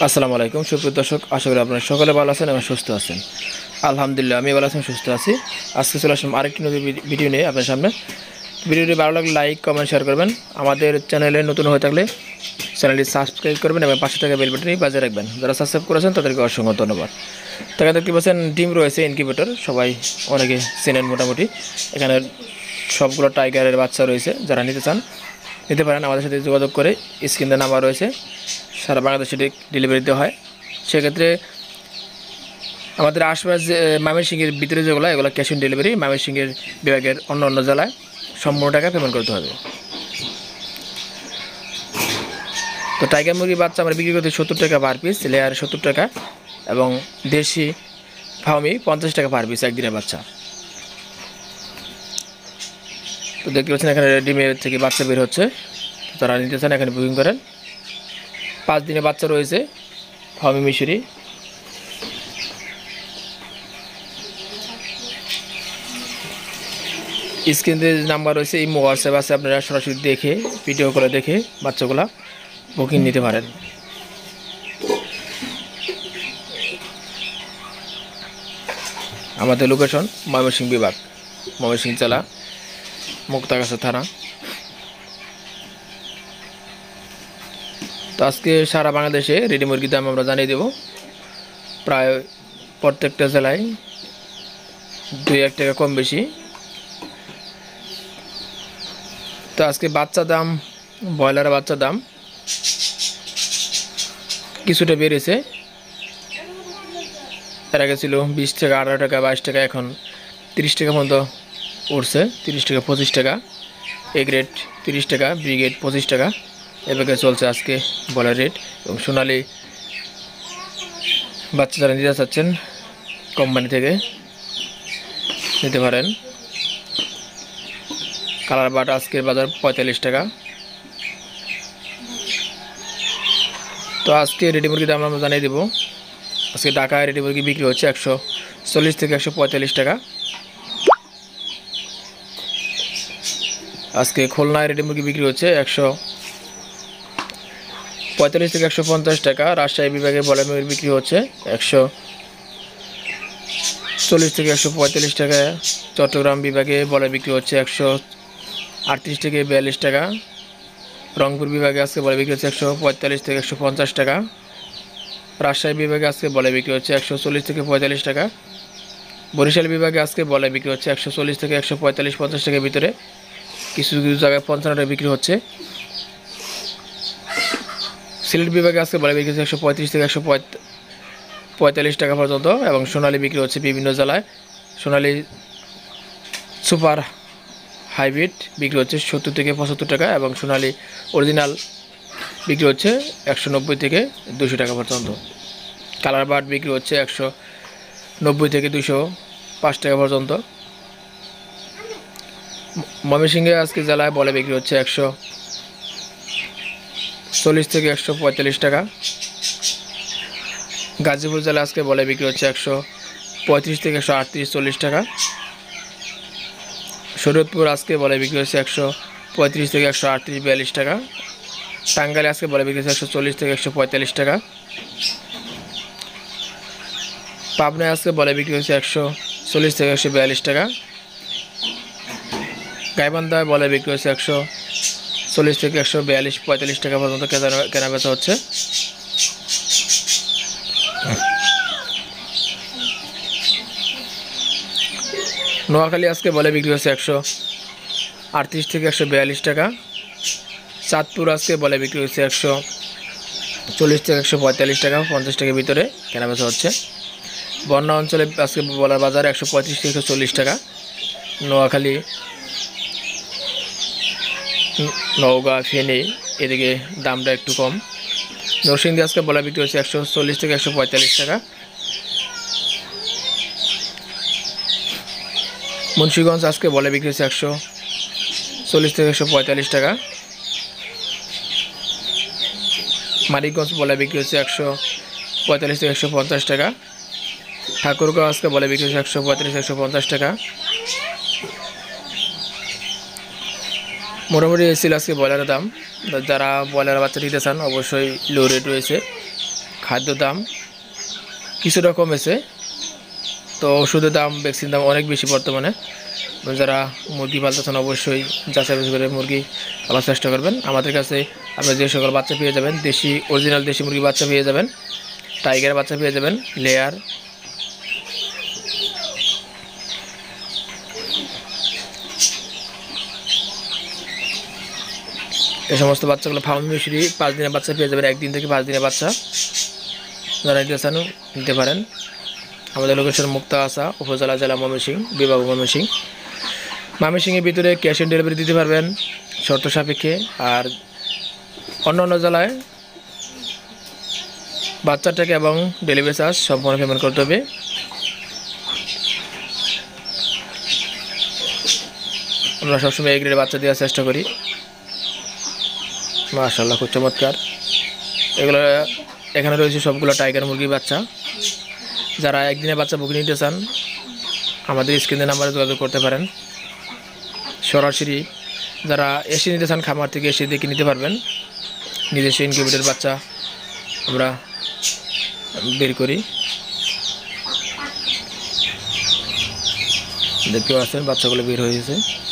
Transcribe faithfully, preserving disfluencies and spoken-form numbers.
আসসালামু আলাইকুম সুপ্রিয় দর্শক, আশা করি আপনারা সকলে ভালো আছেন এবং সুস্থ আছেন। আলহামদুলিল্লাহ আমি ভালো আছি, সুস্থ আছি। আজকে চলে আসলাম আরেকটি নতুন ভিডিও নিয়ে আপনার সামনে। ভিডিওটি ভালো লাগলে লাইক কমেন্ট শেয়ার করবেন। আমাদের চ্যানেলে নতুন হয়ে থাকলে চ্যানেলটি সাবস্ক্রাইব করবেন এবং পাশে থাকা বেল বাটনটি বাজিয়ে রাখবেন। যারা সাবস্ক্রাইব করেছেন তাদেরকে অসংখ্য ধন্যবাদ। তাকে দেখতে পাচ্ছেন ডিম রয়েছে ইনকিউবেটর, সবাই অনেকে চেনেন মোটামুটি। এখানে সবগুলো টাইগারের বাচ্চা রয়েছে, যারা নিতে চান নিতে পারেন। আমাদের সাথে যোগাযোগ করে স্ক্রিনে নাম্বার রয়েছে, সারা বাংলাদেশে ডেলিভারি দেওয়া হয়। সেক্ষেত্রে আমাদের আশপাশ যে ময়মনসিংহের ভিতরে যেগুলো, এগুলো ক্যাশ অন ডেলিভারি। ময়মনসিংহের বিভাগের অন্য অন্য জেলায় সম্পূর্ণ টাকা পেমেন্ট করতে হবে। তো টাইগার মুরগির বাচ্চা আমরা বিক্রি করতে সত্তর টাকা পার পিস, লেয়ার সত্তর টাকা, এবং দেশি ফার্মি পঞ্চাশ টাকা পার পিস একদিনের বাচ্চা। তো দেখতে পাচ্ছেন এখানে ডিমের থেকে বাচ্চা বের হচ্ছে, তারা নিতে চান এখানে বুকিং করেন। পাঁচ দিনে বাচ্চা রয়েছে ফার্মি মিশরি। স্ক্রিনে নাম্বার রয়েছে, এই হোয়াটসঅ্যাপ আছে, আপনারা সরাসরি দেখে ভিডিও করে দেখে বাচ্চাগুলা বুকিং নিতে পারেন। আমাদের লোকেশন ময়মনসিংহ বিভাগ, ময়মনসিংহ জেলা, মুক্তাগাছা থানা। তো আজকে সারা বাংলাদেশে রেডি মুরগির দাম আমরা জানিয়ে দেব। প্রায় প্রত্যেকটা জেলায় দুই এক টাকা কম বেশি। তো আজকে বাচ্চা দাম, ব্রয়লারের বাচ্চা দাম কিছুটা বেড়েছে। এর আগে ছিল বিশ টাকা, আঠারো টাকা, বাইশ টাকা, এখন তিরিশ টাকা পর্যন্ত উঠছে। তিরিশ টাকা, পঁচিশ টাকা। এ গ্রেড তিরিশ টাকা, বি গ্রেড পঁচিশ টাকা, এভাবে চলছে আজকে ব্রয়লার রেট। এবং সোনালি বাচ্চা যারা নিতে চাচ্ছেন কোম্পানি থেকে নিতে পারেন। কালার বাট আজকের বাজার পঁয়তাল্লিশ টাকা। তো আজকে রেডি মুরগির দাম আমরা জানিয়ে দেবো। আজকে ঢাকায় রেডি মুরগি বিক্রি হচ্ছে একশো চল্লিশ থেকে একশো পঁয়তাল্লিশ টাকা। আজকে খুলনায় রেডি মুরগি বিক্রি হচ্ছে একশো পঁয়তাল্লিশ থেকে একশো পঞ্চাশ টাকা। রাজশাহী বিভাগে ব্রয়লার মুরগি বিক্রি হচ্ছে একশো চল্লিশ থেকে একশো পঁয়তাল্লিশ টাকা। চট্টগ্রাম বিভাগে ব্রয়লার বিক্রি হচ্ছে একশো আটত্রিশ থেকে বিয়াল্লিশ টাকা। রংপুর বিভাগে আজকে ব্রয়লার বিক্রি হচ্ছে একশো পঁয়তাল্লিশ থেকে একশো পঞ্চাশ টাকা। রাজশাহী বিভাগে আজকে ব্রয়লার বিক্রি হচ্ছে একশো চল্লিশ থেকে পঁয়তাল্লিশ টাকা। বরিশাল বিভাগে আজকে ব্রয়লার বিক্রি হচ্ছে একশো চল্লিশ থেকে একশো পঁয়তাল্লিশ পঞ্চাশ টাকার ভিতরে। কিছু কিছু জায়গায় পঞ্চান্ন টাকা বিক্রি হচ্ছে। সিলেট বিভাগে আজকে ব্রয়লার বিক্রি হচ্ছে একশো পঁয়ত্রিশ থেকে একশো পঁয়তাল্লিশ টাকা পর্যন্ত। এবং সোনালি বিক্রি হচ্ছে বিভিন্ন জেলায়। সোনালি সুপার হাইব্রিড বিক্রি হচ্ছে সত্তর থেকে পঁচাত্তর টাকা, এবং সোনালি অরিজিনাল বিক্রি হচ্ছে একশো নব্বই থেকে দুশো টাকা পর্যন্ত। কালার বার্ড বিক্রি হচ্ছে একশো নব্বই থেকে দুশো পাঁচ টাকা পর্যন্ত। ময়মনসিংহে আজকে জেলায় বলে বিক্রি হচ্ছে একশো চল্লিশ থেকে একশো পঁয়তাল্লিশ টাকা। গাজীপুর জেলায় আজকে বলে বিক্রি হচ্ছে একশো পঁয়ত্রিশ থেকে একশো আটত্রিশ চল্লিশ টাকা। শরীয়তপুর আজকে বলে বিক্রি হচ্ছে একশো পঁয়ত্রিশ থেকে একশো আটত্রিশ বিয়াল্লিশ টাকা। টাঙ্গাইলে আজকে বলে বিক্রি হচ্ছে একশো চল্লিশ থেকে একশো পঁয়তাল্লিশ টাকা। পাবনায় আজকে বলে বিক্রি হচ্ছে একশো চল্লিশ থেকে একশো বিয়াল্লিশ টাকা। গাইবান্ধায় বলে বিক্রি হচ্ছে একশো চল্লিশ থেকে একশো বিয়াল্লিশ পঁয়তাল্লিশ টাকা পর্যন্ত কেনা বেচা হচ্ছে। নোয়াখালী আজকে বলে বিক্রি হচ্ছে একশো আটত্রিশ থেকে একশো বিয়াল্লিশ টাকা। চাঁদপুর আজকে বলে বিক্রি হচ্ছে একশো চল্লিশ থেকে একশো পঁয়তাল্লিশ টাকা, পঞ্চাশ টাকার ভিতরে কেনা বেচা হচ্ছে। বন্যা অঞ্চলে আজকে বলার বাজার একশো পঁয়ত্রিশ থেকে একশো চল্লিশ টাকা। নোয়াখালী, নওগাঁ, ফেনী এদিকে দামটা একটু কম। নরসিংদী আজকে বলা বিক্রি হচ্ছে একশো চল্লিশ থেকে একশো পঁয়তাল্লিশ টাকা। মুন্সিগঞ্জ আজকে বলে বিক্রি হচ্ছে একশো চল্লিশ থেকে একশো পঁয়তাল্লিশ টাকা। মানিকগঞ্জ বলে বিক্রি হচ্ছে একশো পঁয়তাল্লিশ থেকে একশো পঞ্চাশ টাকা। ঠাকুরগাঁও আজকে বলে বিক্রি হচ্ছে একশো পঁয়তাল্লিশ একশো পঞ্চাশ টাকা। মোটামুটি ছিল আজকে ব্রয়লারের দাম। যারা ব্রয়লার বাচ্চা নিতে চান অবশ্যই লো রেট রয়েছে। খাদ্য দাম কিছুটা কমেছে, তো ওষুধের দাম ভ্যাকসিন দাম অনেক বেশি বর্তমানে। যারা মুরগি পালতেছেন অবশ্যই যাচাই বাছাই করে মুরগি পালার চেষ্টা করবেন। আমাদের কাছে আপনি যে সকল বাচ্চা পেয়ে যাবেন, দেশি অরিজিনাল দেশি মুরগি বাচ্চা পেয়ে যাবেন, টাইগার বাচ্চা পেয়ে যাবেন, লেয়ার, এই সমস্ত বাচ্চাগুলো ফার্ম মিশরি পাঁচ দিনের বাচ্চা পেয়ে যাবেন, একদিন থেকে পাঁচ দিনের বাচ্চা যারা নিতে চান নিতে পারেন। আমাদের লোকেশন মুক্তাগাছা, উপজেলা, জেলা ময়মনসিংহ, বিভাগ ময়মনসিংহ। ময়মনসিংহের ভিতরে ক্যাশ অন ডেলিভারি দিতে পারবেন শর্ত সাপেক্ষে, আর অন্য অন্য জেলায় বাচ্চার টাকা এবং ডেলিভারি চার্জ সম্পূর্ণ পেমেন্ট করতে হবে। আমরা সবসময় এই গ্রেডের বাচ্চা দেওয়ার চেষ্টা করি। মাশাআল্লাহ, খুব চমৎকার। এগুলো এখানে রয়েছে সবগুলো টাইগার মুরগির বাচ্চা। যারা একদিনের বাচ্চা বুকিং নিতে চান আমাদের স্ক্রিনের নাম্বারে যোগাযোগ করতে পারেন। সরাসরি যারা এসে নিতে চান খামার থেকে এসে দেখে নিতে পারবেন। নিজস্ব ইনকিউবেটর বাচ্চা আমরা বের করি, দেখতে পাচ্ছেন বাচ্চাগুলো বের হয়ে গেছে।